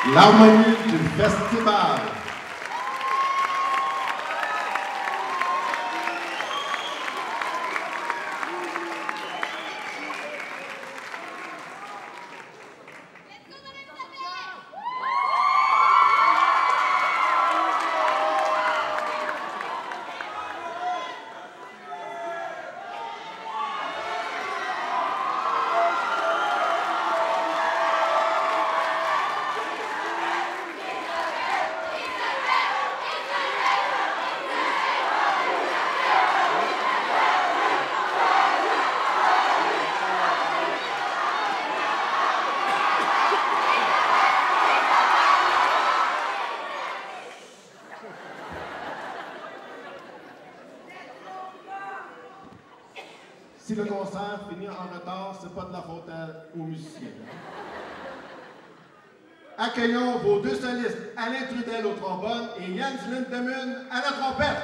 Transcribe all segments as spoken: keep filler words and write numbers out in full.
L'harmonie du festival. Si le concert finit en retard, c'est pas de la faute à- aux musiciens. Accueillons vos deux solistes, Alain Trudel au trombone et Yann Lindemune à la trompette.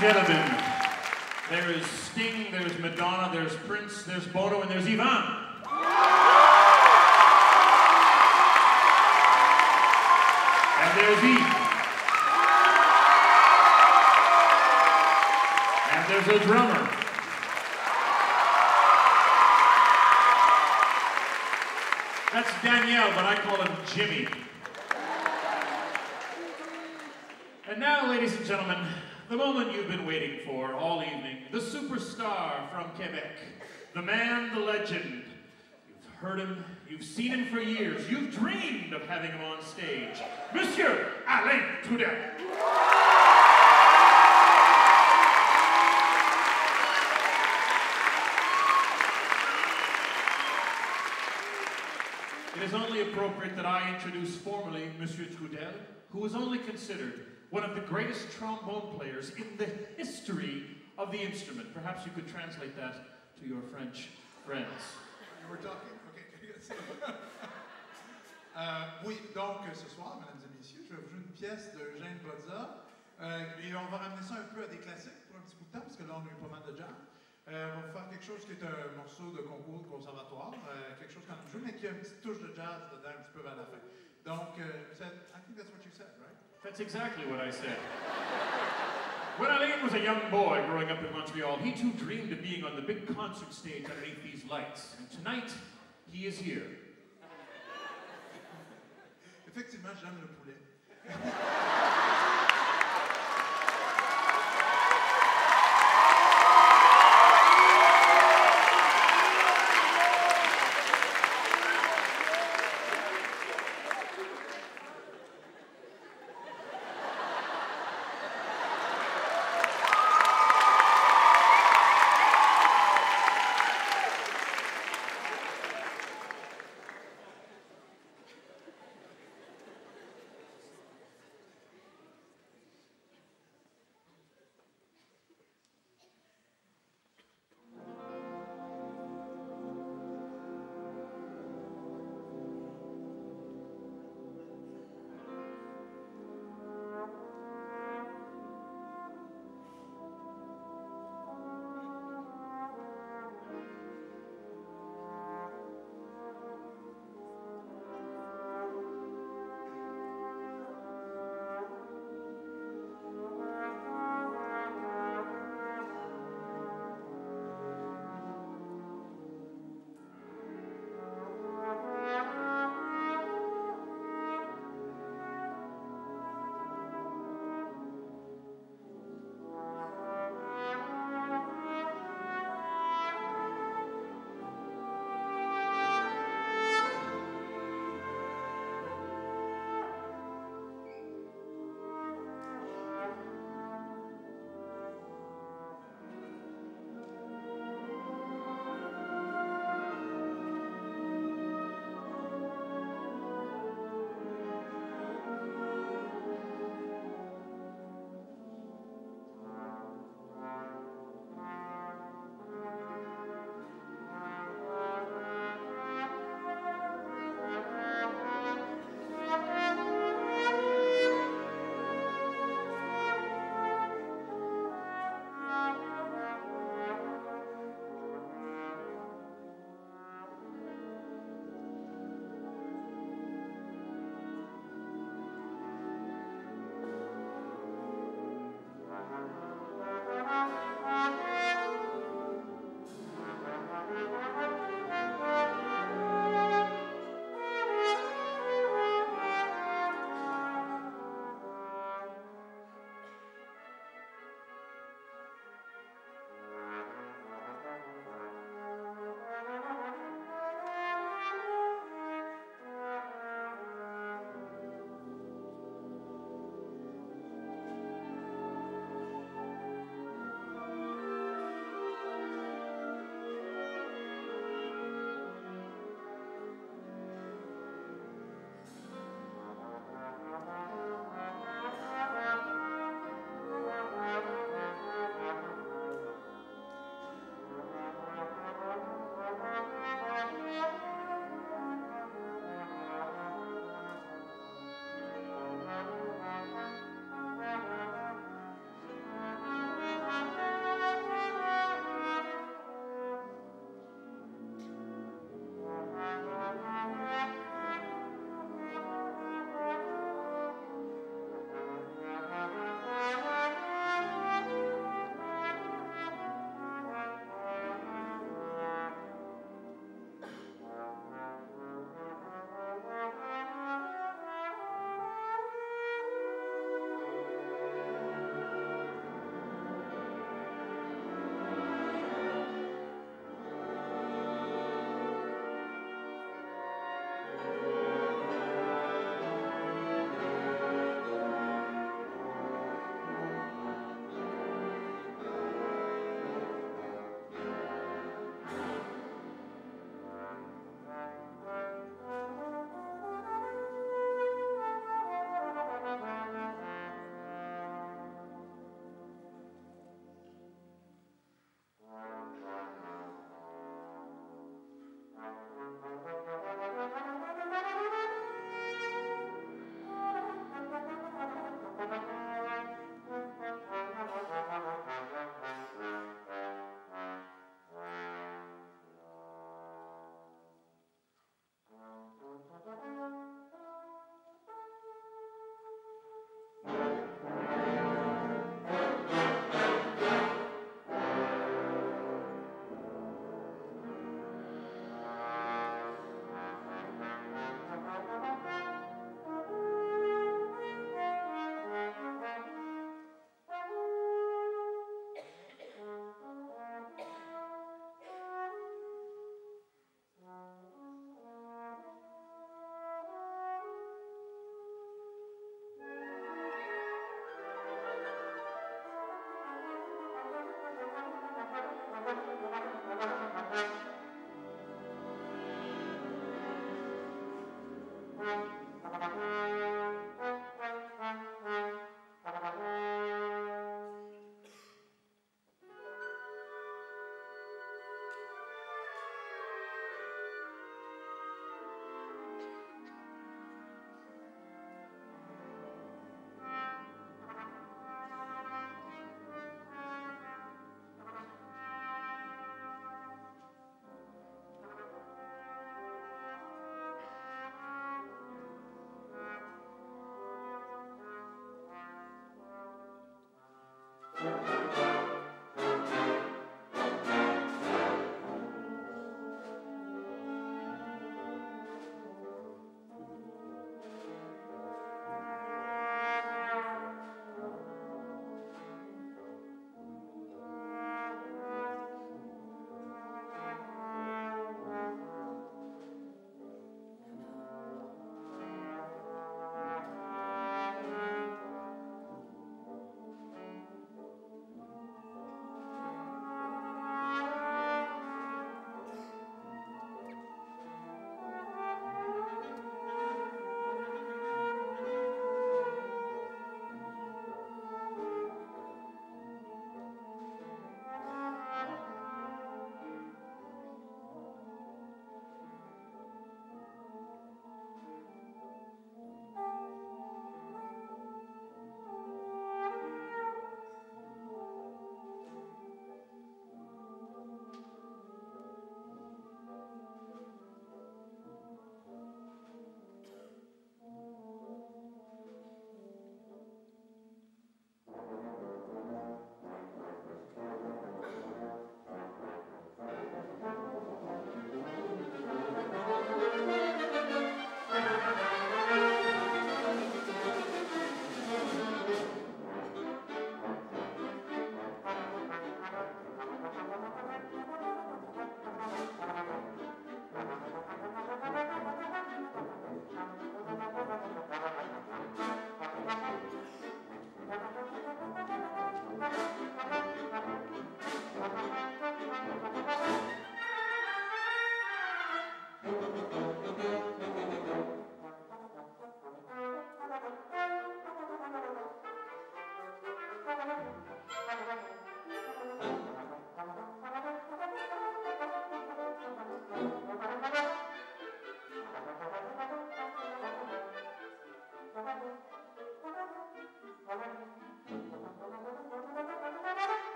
gentlemen, there is Sting, there's Madonna, there's Prince, there's Bono, and there's Ivan. And there's Eve. And there's a drummer. That's Danielle, but I call him Jimmy. And now, ladies and gentlemen, the moment you've been waiting for all evening, the superstar from Quebec, the man, the legend. You've heard him, you've seen him for years, you've dreamed of having him on stage. Monsieur Alain Trudel. It is only appropriate that I introduce formally Monsieur Trudel, who is only considered one of the greatest trombone players in the history of the instrument. Perhaps you could translate that to your French friends. We're talking? Okay. euh, oui, donc ce soir, mesdames et messieurs, je vais vous jouer une pièce de Eugène Bozza. Euh, et on va ramener ça un peu à des classiques pour un petit bout de temps, parce que là, on a eu pas mal de jazz. Euh, on va faire quelque chose qui est un morceau de concours de conservatoire, euh, quelque chose qu'on a joué, mais qui a une petite touche de jazz dedans un petit peu vers la fin. Donc, euh, I think that's what you said, right? That's exactly what I said. When Alain was a young boy growing up in Montreal, he too dreamed of being on the big concert stage underneath these lights. And tonight, he is here. Effectivement, j'aime le poulet.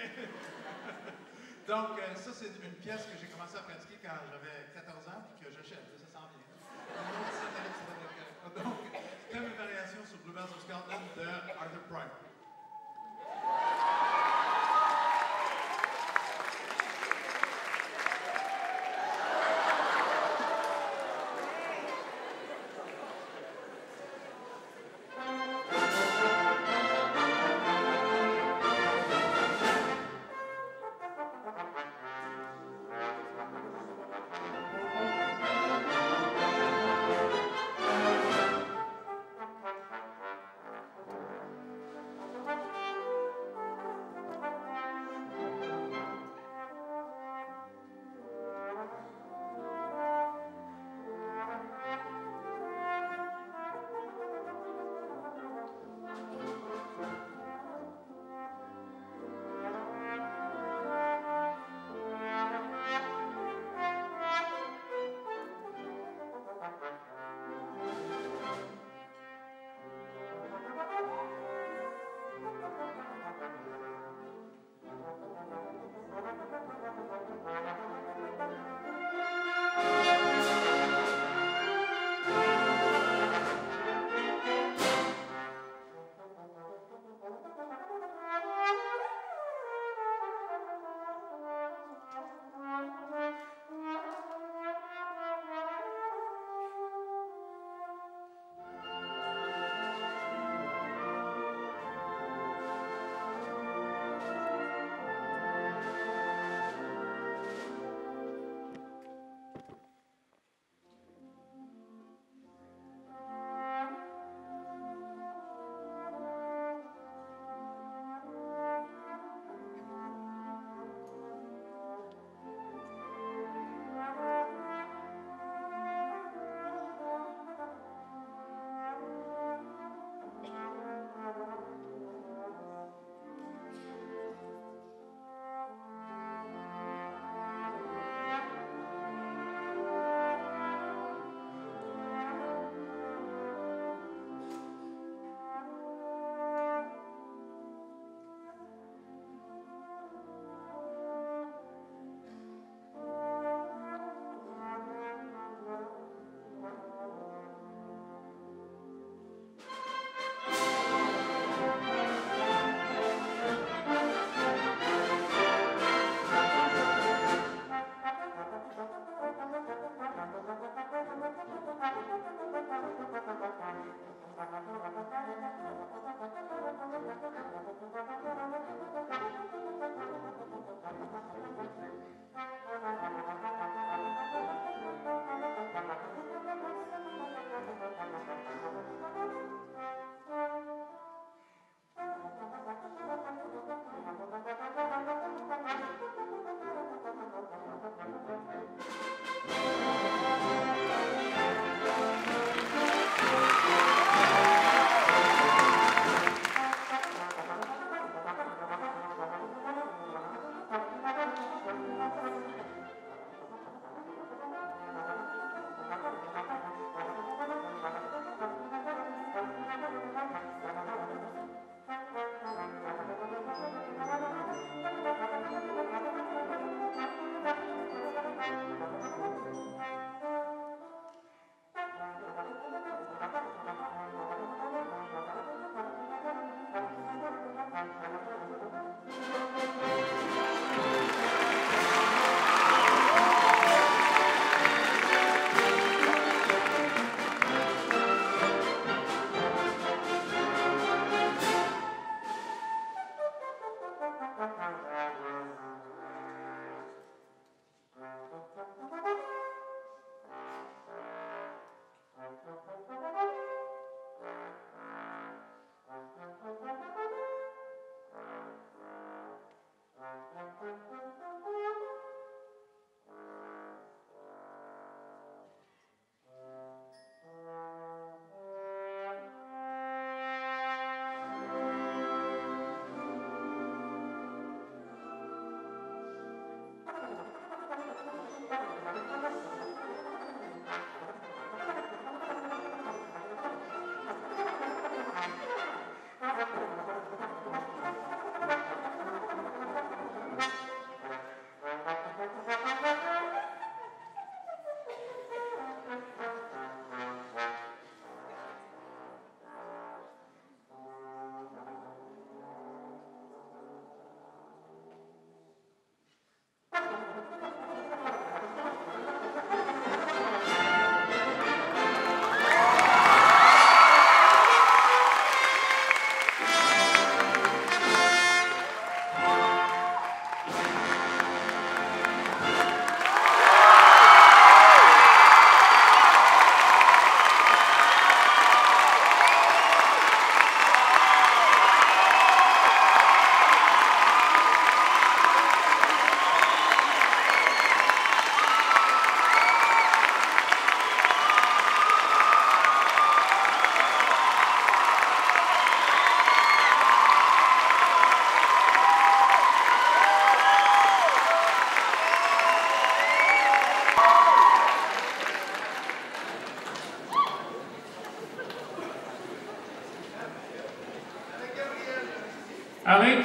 Donc, euh, ça, c'est une pièce que j'ai commencé à pratiquer quand j'avais quatorze ans, puis que j'achète, ça s'en vient. Une autre scène avec ça. Donc, thème et variation sur Bluebells of Scotland de Arthur Pryor.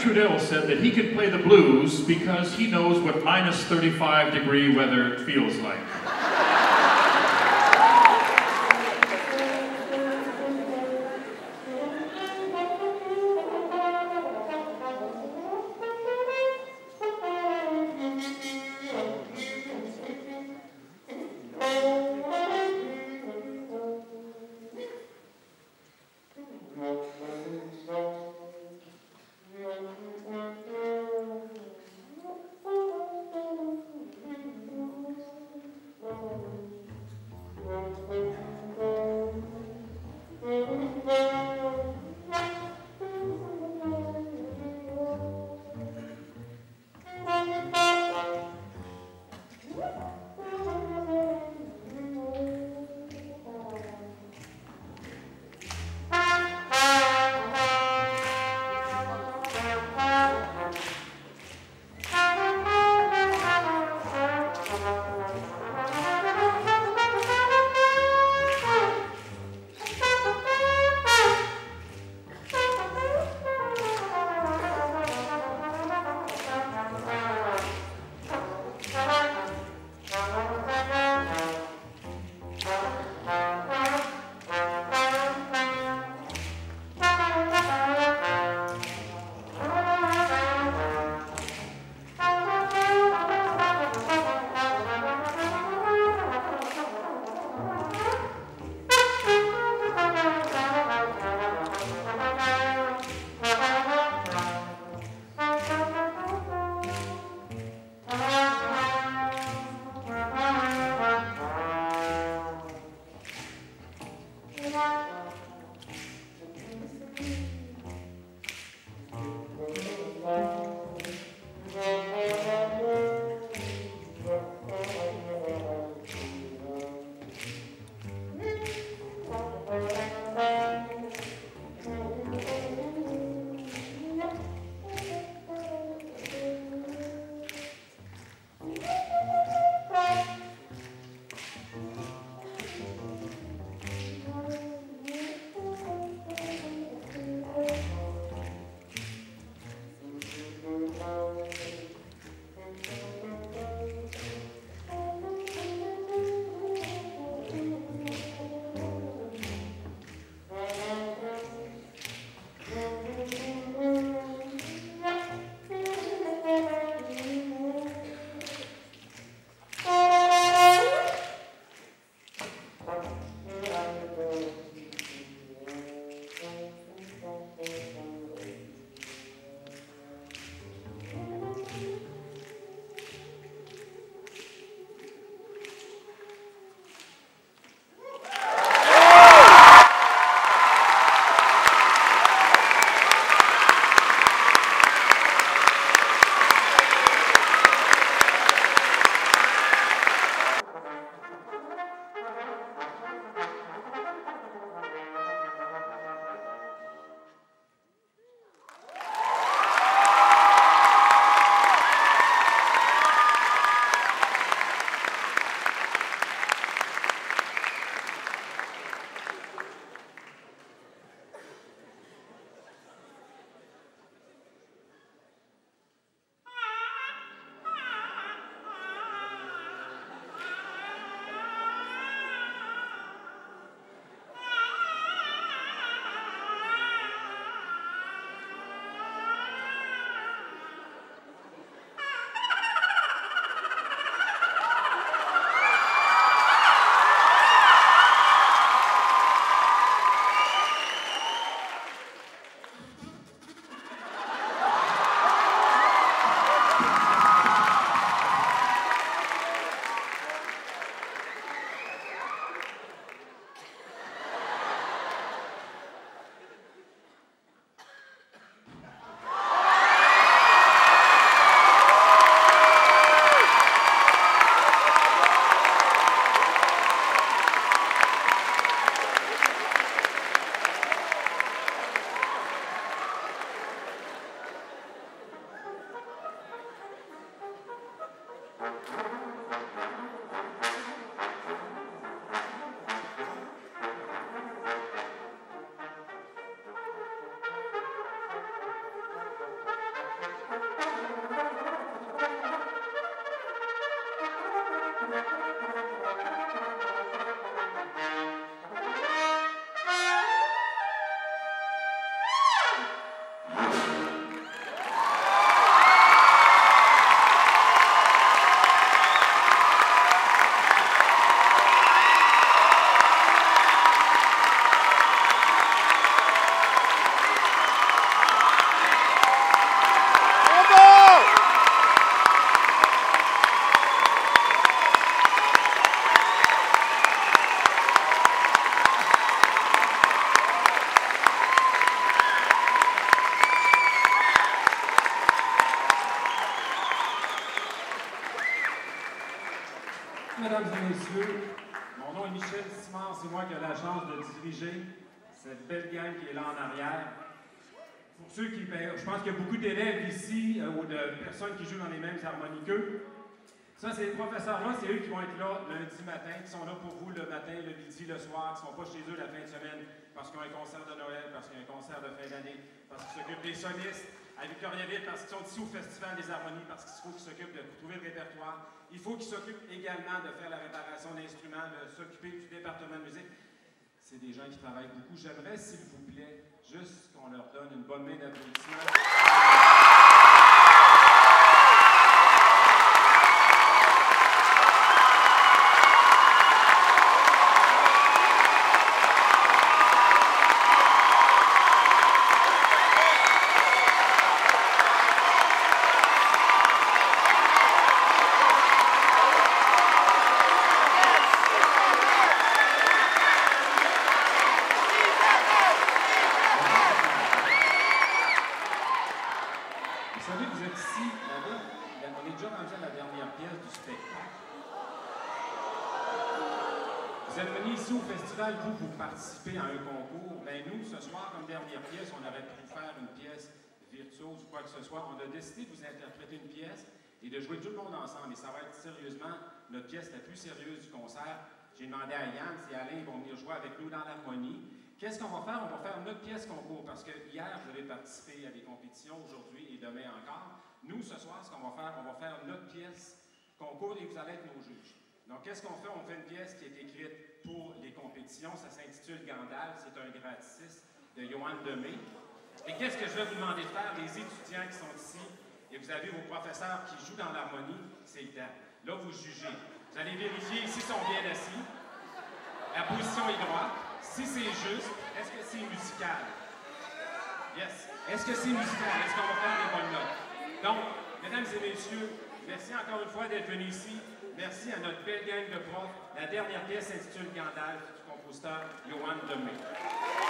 Trudell said that he could play the blues because he knows what minus thirty-five degree weather feels like. Mesdames et messieurs, mon nom est Michel Simard, c'est moi qui ai la chance de diriger cette belle gang qui est là en arrière. Pour ceux qui, ben, je pense qu'il y a beaucoup d'élèves ici euh, ou de personnes qui jouent dans les mêmes harmonies qu'eux. Ça, c'est les professeurs-là, c'est eux qui vont être là lundi matin, qui sont là pour vous le matin, le midi, le soir, qui ne sont pas chez eux la fin de semaine parce qu'ils ont un concert de Noël, parce qu'il y a un concert de fin d'année, parce qu'ils s'occupent des solistes à Victoriaville, parce qu'ils sont ici au Festival des harmonies, parce qu'il faut qu'ils s'occupent de trouver le répertoire. Il faut qu'ils s'occupent également de faire la réparation d'instruments, de s'occuper du département de musique. C'est des gens qui travaillent beaucoup. J'aimerais, s'il vous plaît, juste qu'on leur donne une bonne main d'applaudissements. Vous, vous participez à un concours, bien nous, ce soir, comme dernière pièce, on aurait pu faire une pièce virtuose ou quoi que ce soit. On a décidé de vous interpréter une pièce et de jouer tout le monde ensemble. Et ça va être sérieusement notre pièce la plus sérieuse du concert. J'ai demandé à Yann et Alain vont venir jouer avec nous dans l'harmonie. Qu'est-ce qu'on va faire? On va faire notre pièce concours parce que hier, vous avez participé à des compétitions, aujourd'hui et demain encore. Nous, ce soir, ce qu'on va faire, on va faire notre pièce concours et vous allez être nos juges. Donc, qu'est-ce qu'on fait? On fait une pièce qui est écrite pour les compétitions. Ça s'intitule Gandalf. C'est un gratis de Johan Demé. Et qu'est-ce que je vais vous demander de faire? Les étudiants qui sont ici, et vous avez vos professeurs qui jouent dans l'harmonie, c'est le temps. Là, vous jugez. Vous allez vérifier s'ils sont bien assis. La position est droite. Si c'est juste, est-ce que c'est musical? Yes. Est-ce que c'est musical? Est-ce qu'on va faire les bonnes notes? Donc, mesdames et messieurs, merci encore une fois d'être venus ici. Merci à notre belle gang de profs. La dernière pièce s'intitule Gandalf du compositeur Johan Demé.